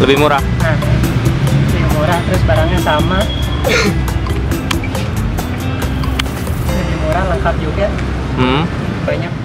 Lebih murah. Nah, lebih murah, terus barangnya sama. Lebih murah, lengkap juga. Banyak